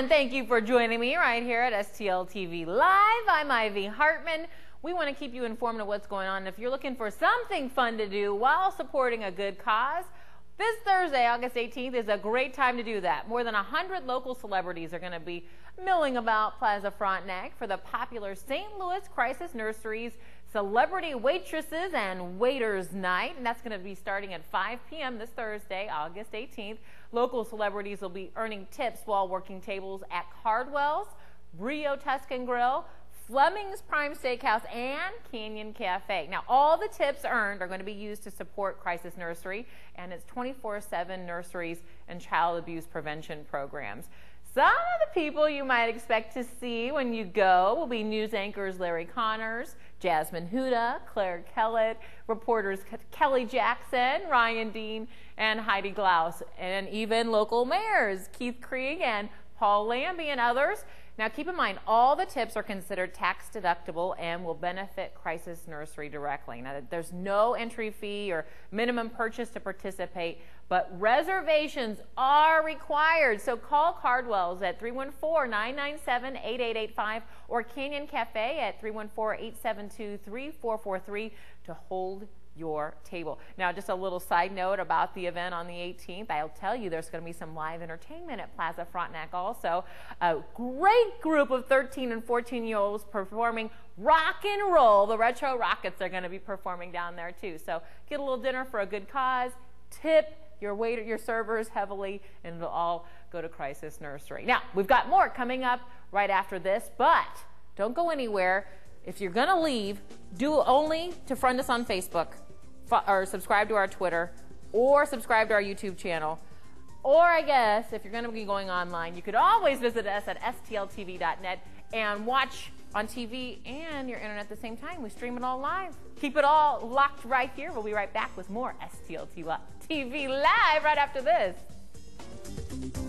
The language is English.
And thank you for joining me right here at STL TV Live. I'm Ivy Hartman. We want to keep you informed of what's going on. If you're looking for something fun to do while supporting a good cause, this Thursday, August 18th, is a great time to do that. More than 100 local celebrities are going to be milling about Plaza Frontenac for the popular St. Louis Crisis Nursery's Celebrity Waitresses and Waiters Night, and that's going to be starting at 5 p.m. this Thursday, August 18th. Local celebrities will be earning tips while working tables at Cardwell's, Brio Tuscan Grill, Fleming's Prime Steakhouse, and Canyon Cafe. Now, all the tips earned are going to be used to support Crisis Nursery and its 24/7 nurseries and child abuse prevention programs. Some of the people you might expect to see when you go will be news anchors Larry Connors, Jasmine Huda, Claire Kellett, reporters Kelly Jackson, Ryan Dean, and Heidi Glaus, and even local mayors Keith Krieg and Paul Lambie and others. Now keep in mind, all the tips are considered tax deductible and will benefit Crisis Nursery directly. Now there's no entry fee or minimum purchase to participate, but reservations are required. So call Cardwell's at 314-997-8885 or Canyon Cafe at 314-872-3443 to hold your table. Now, just a little side note about the event on the 18th. I'll tell you there's going to be some live entertainment at Plaza Frontenac also. A great group of 13 and 14-year-olds performing rock and roll. The Retro Rockets are going to be performing down there too. So get a little dinner for a good cause, tip your servers heavily, and it'll all go to Crisis Nursery. Now, we've got more coming up right after this, but don't go anywhere. If you're going to leave, do only to friend us on Facebook, or subscribe to our Twitter, or subscribe to our YouTube channel. Or I guess if you're going to be going online, you could always visit us at stltv.net and watch on TV and your internet at the same time. We stream it all live. Keep it all locked right here. We'll be right back with more STL TV Live right after this.